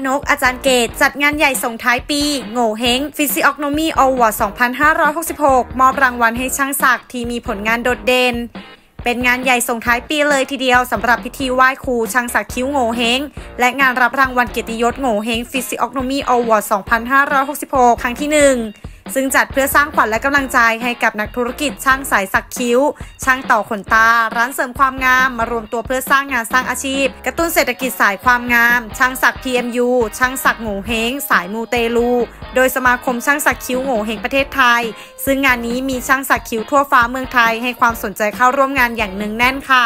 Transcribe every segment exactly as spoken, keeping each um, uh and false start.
ย์นกอาจารย์เกตจัดงานใหญ่ส่งท้ายปีโง่เฮง Physiognomy Award สองพันห้าร้อยหกสิบหก มอบรางวัลให้ช่างศักดิ์ที่มีผลงานโดดเด่นเป็นงานใหญ่ส่งท้ายปีเลยทีเดียวสำหรับพิธีไหว้ครูช่างศักดิ์คิ้วโง่เฮงและงานรับรางวัลเกียรติยศโง่เฮง Physiognomy Award สองพันห้าร้อยหกสิบหก ครั้งที่หนึ่งซึ่งจัดเพื่อสร้างขวัญและกำลังใจให้กับนักธุรกิจช่างสายสักคิ้วช่างต่อขนตาร้านเสริมความงามมารวมตัวเพื่อสร้างงานสร้างอาชีพกระตุ้นเศรษฐกิจสายความงามช่างสัก พี เอ็ม ยู ช่างสักโง่เฮงสายมูเตลูโดยสมาคมช่างสักคิ้วโง่เฮงประเทศไทยซึ่งงานนี้มีช่างสักคิ้วทั่วฟ้าเมืองไทยให้ความสนใจเข้าร่วมงานอย่างเนืองแน่นค่ะ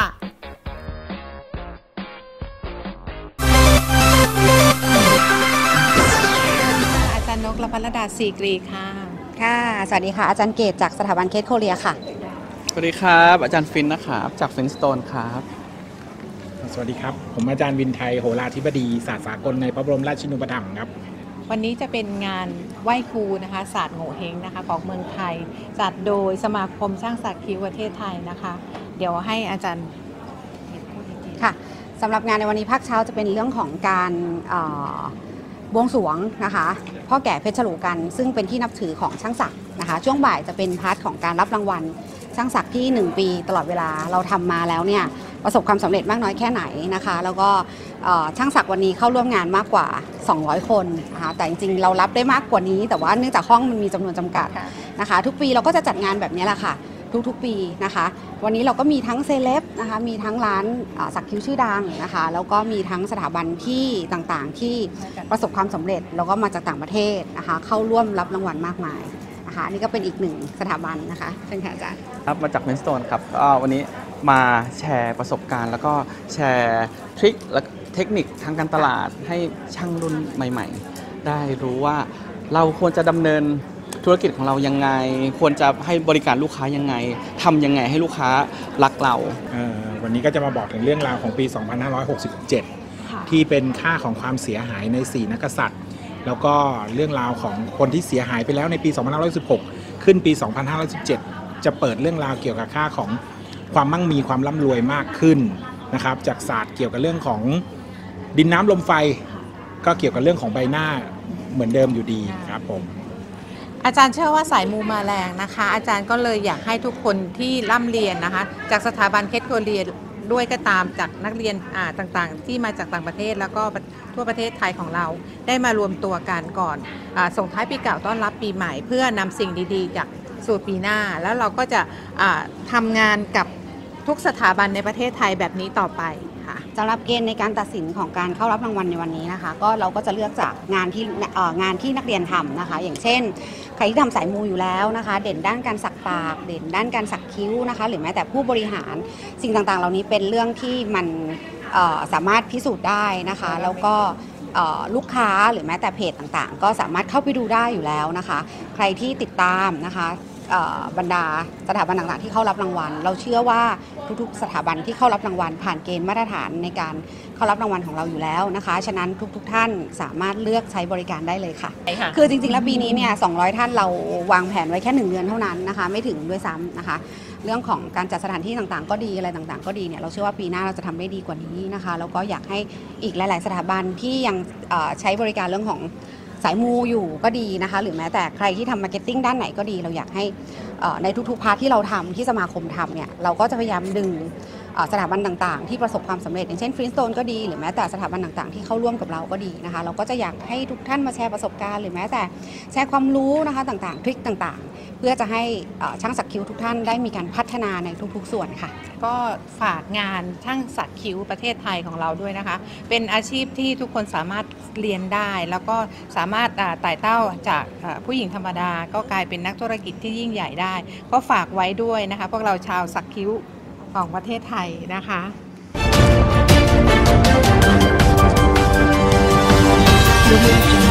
อาจารย์นก ละพัลดาศรีกรีค่ะค่ะสวัสดีค่ะอาจารย์เกตจากสถาบันเคสโคเรียค่ะสวัสดีครับอาจารย์ฟินนะครับจากฟินสโตนครับสวัสดีครับผมอาจารย์วินไทยโหราธิบดีศาสตร์สากลในพระบรมราชินูปถัมภ์ครับวันนี้จะเป็นงานไหว้ครูนะคะศาสตร์โง่เฮงนะคะของเมืองไทยจัดโดยสมาคมช่างสักคิ้วประเทศไทยนะคะเดี๋ยวให้อาจารย์ค่ะสำหรับงานในวันนี้ภาคเช้าจะเป็นเรื่องของการบวงสรวงนะคะพ่อแก่เพชรฉลูกันซึ่งเป็นที่นับถือของช่างศักดิ์นะคะช่วงบ่ายจะเป็นพาร์ทของการรับรางวัลช่างศักดิ์ที่หนึ่งปีตลอดเวลาเราทำมาแล้วเนี่ยประสบความสำเร็จมากน้อยแค่ไหนนะคะแล้วก็ช่างศักดิ์วันนี้เข้าร่วมงานมากกว่าสองร้อยคนนะคะแต่จริงๆเรารับได้มากกว่านี้แต่ว่าเนื่องจากห้องมันมีจำนวนจำกัดนะคะทุกปีเราก็จะจัดงานแบบนี้แหละค่ะทุกๆปีนะคะวันนี้เราก็มีทั้งเซเลบนะคะมีทั้งร้านสักคิ้วชื่อดังนะคะแล้วก็มีทั้งสถาบันที่ต่างๆที่ประสบความสำเร็จแล้วก็มาจากต่างประเทศนะคะเข้าร่วมรับรางวัลมากมายนะคะนี่ก็เป็นอีกหนึ่งสถาบันนะคะเชิญค่ะอาจารย์ครับมาจากเมนสโตนครับก็วันนี้มาแชร์ประสบการณ์แล้วก็แชร์ทริคและเทคนิคทางการตลาดให้ช่างรุ่นใหม่ๆได้รู้ว่าเราควรจะดำเนินธุรกิจของเรายังไงควรจะให้บริการลูกค้ายังไงทำยังไงให้ลูกค้ารักเราวันนี้ก็จะมาบอกถึงเรื่องราวของปี สองพันห้าร้อยหกสิบเจ็ด ที่เป็นค่าของความเสียหายในสี่นักกษัตริย์แล้วก็เรื่องราวของคนที่เสียหายไปแล้วในปี สองพันห้าร้อยสิบหก ขึ้นปี สองพันห้าร้อยสิบเจ็ด จะเปิดเรื่องราวเกี่ยวกับค่าของความมั่งมีความร่ำรวยมากขึ้นนะครับจากศาสตร์เกี่ยวกับเรื่องของดินน้ำลมไฟก็เกี่ยวกับเรื่องของใบหน้าเหมือนเดิมอยู่ดีครับผมอาจารย์เชื่อว่าสายมูมาแรงนะคะอาจารย์ก็เลยอยากให้ทุกคนที่ร่ำเรียนนะคะจากสถาบันเคสโคเรียด้วยก็ตามจากนักเรียนต่างๆที่มาจากต่างประเทศแล้วก็ทั่วประเทศไทยของเราได้มารวมตัวกันก่อนส่งท้ายปีเก่าต้อนรับปีใหม่เพื่อนำสิ่งดีๆจากสู่ปีหน้าแล้วเราก็จะทำงานกับทุกสถาบันในประเทศไทยแบบนี้ต่อไปค่ะสำหรับเกณฑ์ในการตัดสินของการเข้ารับรางวัลในวันนี้นะคะก็เราก็จะเลือกจากงานที่งานที่นักเรียนทำนะคะอย่างเช่นใครที่ทำสายมูอยู่แล้วนะคะเด่นด้านการสักปากเด่นด้านการสักคิ้วนะคะหรือแม้แต่ผู้บริหารสิ่งต่างๆเหล่านี้เป็นเรื่องที่มันสามารถพิสูจน์ได้นะคะแล้วก็ลูกค้าหรือแม้แต่เพจต่างๆก็สามารถเข้าไปดูได้อยู่แล้วนะคะใครที่ติดตามนะคะบรรดาสถาบันต่างๆที่เข้ารับรางวัลเราเชื่อว่าทุกๆสถาบันที่เข้ารับรางวัลผ่านเกณฑ์มาตรฐานในการเข้ารับรางวัลของเราอยู่แล้วนะคะฉะนั้นทุกๆท่านสามารถเลือกใช้บริการได้เลยค่ะคือจริงๆแล้วปีนี้เนี่ยสองร้อยท่านเราวางแผนไว้แค่หนึ่งเดือนเท่านั้นนะคะไม่ถึงด้วยซ้ำนะคะเรื่องของการจัดสถานที่ต่างๆก็ดีอะไรต่างๆก็ดีเนี่ยเราเชื่อว่าปีหน้าเราจะทำได้ดีกว่านี้นะคะแล้วก็อยากให้อีกหลายๆสถาบันที่ยังใช้บริการเรื่องของสายมูอยู่ก็ดีนะคะหรือแม้แต่ใครที่ทำมาร์เก็ตติ้งด้านไหนก็ดีเราอยากให้ในทุกๆพาร์ทที่เราทำที่สมาคมทำเนี่ยเราก็จะพยายามดึงสถาบันต่างๆที่ประสบความสำเร็จอย่างเช่นฟรีสโตนก็ดีหรือแม้แต่สถาบันต่างๆที่เข้าร่วมกับเราก็ดีนะคะเราก็จะอยากให้ทุกท่านมาแชร์ประสบการณ์หรือแม้แต่แชร์ความรู้นะคะต่างๆทริคต่างๆเพื่อจะให้ช่างสักคิ้วทุกท่านได้มีการพัฒนาในทุกๆส่วนค่ะก็ฝากงานช่างสักคิ้วประเทศไทยของเราด้วยนะคะเป็นอาชีพที่ทุกคนสามารถเรียนได้แล้วก็สามารถไต่เต้าจากผู้หญิงธรรมดาก็กลายเป็นนักธุรกิจที่ยิ่งใหญ่ได้ก็ฝากไว้ด้วยนะคะพวกเราชาวสักคิ้วของประเทศไทยนะคะ